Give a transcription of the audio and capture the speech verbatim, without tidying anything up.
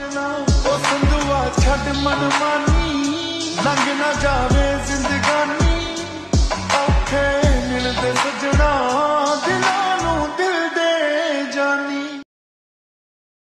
ओ संधुआ छड़ मन मानी लंघ ना जावे